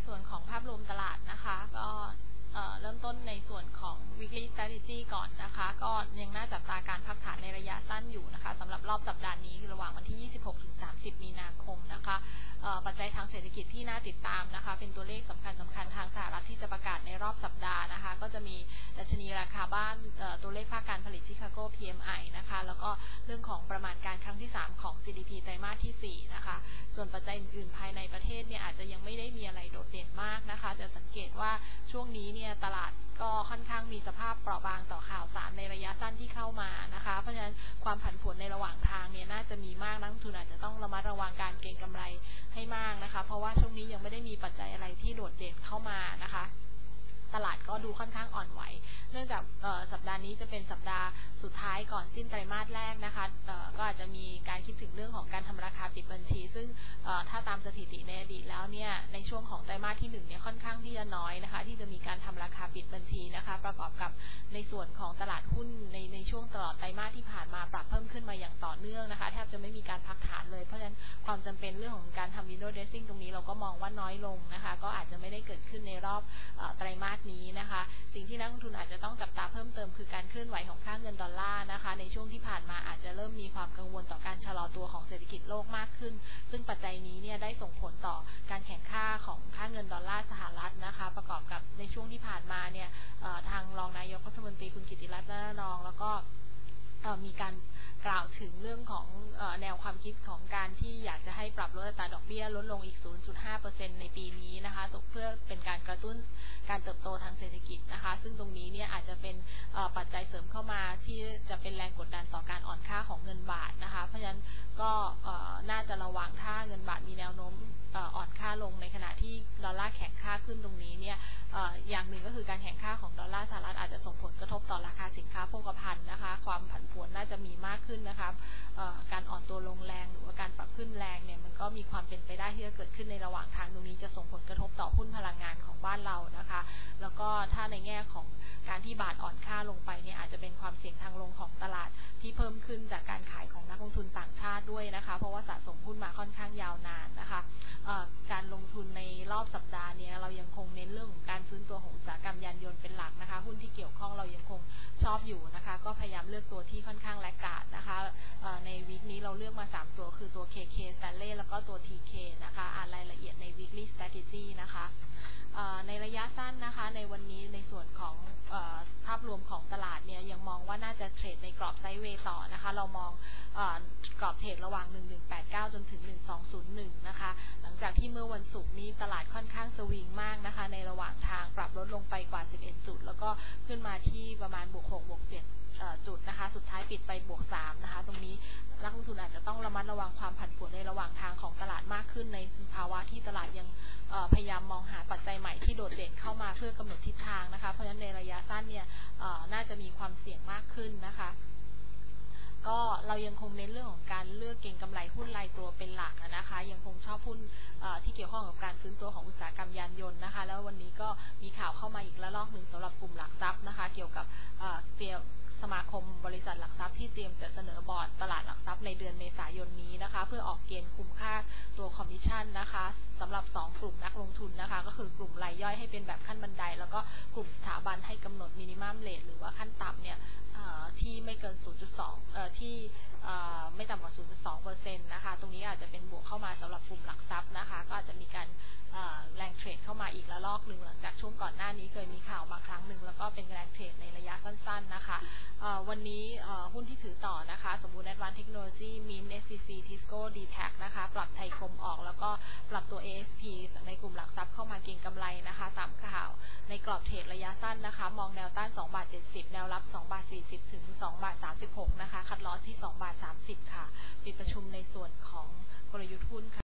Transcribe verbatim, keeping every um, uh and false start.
ส่วนของภาพรวมตลาดนะคะก็เริ่มต้นในส่วนของ weekly strategy ก่อนนะคะก็ยังน่าจับตาการพักฐานในระยะสั้นอยู่นะคะสำหรับรอบสัปดาห์นี้ระหว่างวันที่ยี่สิบหกถึงสามสิบมีนาคมนะคะปัจจัยทางเศรษฐกิจที่น่าติดตามนะคะเป็นตัวเลขสำคัญสำคัญทางสหรัฐที่จะประกาศในรอบสัปดาห์นะคะก็จะมีดัชนีราคาบ้านตัวเลขภาคการผลิตชิคาโก พี เอ็ม ไอ นะคะแล้วก็เรื่องของประมาณการครั้งที่สามของ จี ดี พี ไตรมาสที่สี่นะคะส่วนปัจจัยอื่นๆภายในประเทศเนี่ยอาจจะยังไม่ได้มีอะไรโดดเด่นมากนะคะจะสังเกตว่าช่วงนี้เนี่ยตลาดก็ค่อนข้างมีสภาพเปราะบางต่อข่าวสารในระยะสั้นที่เข้ามานะคะเพราะฉะนั้นความผันผวนในระหว่างทางเนี่ยน่าจะมีมากนักลงทุนอาจจะต้องระมัดระวังการเก็งกำไรให้มากนะคะเพราะว่าช่วงนี้ยังไม่ได้มีปัจจัยอะไรที่โดดเด่นเข้ามานะคะตลาดก็ดูค่อนข้างอ่อนไหวเนื่องจากสัปดาห์นี้จะเป็นสัปดาห์สุดท้ายก่อนสิ้นไตรมาสแรกนะคะก็อาจจะมีการคิดถึงเรื่องของการทำราคาปิดบัญชีซึ่งถ้าตามสถิติในอดีตแล้วเนี่ยในช่วงของไตรมาสที่หนึ่งเนี่ยค่อนข้างที่จะน้อยนะคะที่จะมีการทำราคาปิดบัญชีนะคะประกอบกับในส่วนของตลาดหุ้นในในช่วงตลอดไตรมาสที่ผ่านมาปรับเพิ่มขึ้นมาอย่างต่อเนื่องนะคะแทบจะไม่มีการพักฐานเลยเพราะฉะนั้นความจำเป็นเรื่องของการทำ window dressing ตรงนี้เราก็มองว่าน้อยลงนะคะก็อาจจะไม่ได้เกิดขึ้นในรอบไตรมาสนี้นะคะสิ่งที่นักลงทุนอาจจะต้องจับตาเพิ่มเติมคือการเคลื่อนไหวของค่าเงินดอลลาร์นะคะในช่วงที่ผ่านมาอาจจะเริ่มมีความกังวลต่อการชะลอตัวของเศรษฐกิจโลกมากขึ้นซึ่งปัจจัยนี้เนี่ยได้ส่งผลต่อการแข่งค่าของค่าเงินดอลลาร์สหรัฐนะคะประกอบกับในช่วงที่ผ่านมาเนี่ยทางรองนายกรัฐมนตรีคุณกิติรัตน์ นาฏนองแล้วก็มีการกล่าวถึงเรื่องของแนวความคิดของการที่อยากจะให้ปรับลดอัตราดอกเบี้ยลดลงอีก ศูนย์จุดห้าเปอร์เซ็นต์ ในปีนี้นะคะเพื่อเป็นการกระตุ้นการเติบโตทางเศรษฐกิจนะคะซึ่งตรงนี้เนี่ยอาจจะเป็นปัจจัยเสริมเข้ามาที่จะเป็นแรงกดดันต่อการอ่อนค่าของเงินบาทนะคะเพราะฉะนั้นก็น่าจะระวังถ้าเงินบาทมีแนวโน้มอ่อนค่าลงในขณะที่ดอลลาร์แข็งค่าขึ้นตรงนี้เนี่ยอย่างหนึ่งก็คือการแข่งค่าของดอลลาร์สหรัฐอาจจะส่งผลกระทบต่อราคาสินค้าโภคภัณฑ์นะคะความผันผวนน่าจะมีมากขึ้นนะคะการอ่อนตัวลงแรงหรือว่าการปรับขึ้นแรงเนี่ยมันก็มีความเป็นไปได้ที่จะเกิดขึ้นในระหว่างทางตรงนี้จะส่งผลกระทบต่อหุ้นพลังงานของบ้านเรานะคะแล้วก็ถ้าในแง่ของการที่บาทอ่อนค่าลงไปเนี่ยอาจจะเป็นความเสี่ยงทางลงของตลาดที่เพิ่มขึ้นจากการขายของนักลงทุนต่างชาติด้วยนะคะเพราะว่าสะสมหุ้นมาค่อนข้างยาวนานนะคะการลงทุนในรอบสัปดาห์นี้เรายังคงเน้นเรื่องของการฟื้นตัวของอุตสาหกรรมยานยนต์เป็นหลักนะคะหุ้นที่เกี่ยวข้องเรายังคงชอบอยู่นะคะก็พยายามเลือกตัวที่ค่อนข้างแลกขาดนะคะในวีคนี้เราเลือกมาสามตัวคือตัว เค เค Stanley แล้วก็ตัว ที เค นะคะอ่านรายละเอียดใน weekly strategy นะคะในระยะสั้นนะคะในวันนี้ในส่วนของภาพรวมของตลาดเนี่ยยังมองว่าน่าจะเทรดในกรอบไซด์เวย์ต่อนะคะเรามองกรอบเทรดระหว่างหนึ่งพันหนึ่งร้อยแปดสิบเก้าจนถึงหนึ่งพันสองร้อยหนึ่งนะคะหลังจากที่เมื่อวันศุกร์นี้ตลาดค่อนข้างสวิงมากนะคะในระหว่างทางปรับลดลงไปกว่าสิบเอ็ดจุดแล้วก็ขึ้นมาที่ประมาณบวกหกบวกเจ็ดจุดนะคะสุดท้ายปิดไปบวกสามนะคะตรงนี้นักลงทุนอาจจะต้องระมัดระวังความผันผวนในระหว่างทางของตลาดมากขึ้นในภาวะที่ตลาดยังพยายามมองหาปัจจัยใหม่ที่โดดเด่นเข้ามาเพื่อกำหนดทิศทางนะคะเพราะฉะนั้นในระยะสั้นเนี่ยน่าจะมีความเสี่ยงมากขึ้นนะคะก็เรายังคงเน้นเรื่องของการเลือกเก็งกำไรหุ้นรายตัวเป็นหลักนะคะยังคงชอบหุ้นที่เกี่ยวข้องกับการฟื้นตัวของอุตสาหกรรมยานยนต์นะคะแล้ววันนี้ก็มีข่าวเข้ามาอีกระลอกหนึ่งสำหรับกลุ่มหลักทรัพย์นะคะเกี่ยวกับเตรียมสมาคมบริษัทหลักทรัพย์ที่เตรียมจะเสนอบอร์ดตลาดหลักทรัพย์ในเดือนเมษายนนี้นะคะเพื่อออกเกณฑ์คุ้มค่าตัวคอมมิชชั่นนะคะสำหรับสองกลุ่มนักลงทุนนะคะก็คือกลุ่มรายย่อยให้เป็นแบบขั้นบันไดแล้วก็กลุ่มสถาบันให้กำหนดมินิมัมเรทหรือว่าขั้นต่ำเนี่ยที่ไม่เกิน ศูนย์จุดสอง เอ่อที่ไม่ต่ำกว่า ศูนย์จุดสองเปอร์เซ็นต์ นะคะตรงนี้อาจจะเป็นบวกเข้ามาสำหรับกลุ่มหลักทรัพย์นะคะก็อาจจะมีการแรงเทรดเข้ามาอีกระลอกหนึ่งหลังจากช่วงก่อนหน้านี้เคยมีข่าวมาครั้งหนึ่งแล้วก็เป็นแรงเทรดในระยะสั้นๆนะคะวันนี้หุ้นที่ถือต่อนะคะสมบูรณ์ Advanced Technology Mint เอส ซี ซี Tisco ดี แทค นะคะปรับไทยคมออกแล้วก็ปรับตัว เอ เอส พี ในกลุ่มหลักทรัพย์เข้ามาเก็งกำไรนะคะตามข่าวในกรอบเทรดระยะสั้นนะคะมองแนวต้านสองบาทเจ็ดสิบแนวรับสองบาทสี่สิบถึงสองบาทสามสิบหกนะคะคัดลอสที่สองบาทสามสิบค่ะปิดประชุมในส่วนของกลยุทธ์หุ้นค่ะ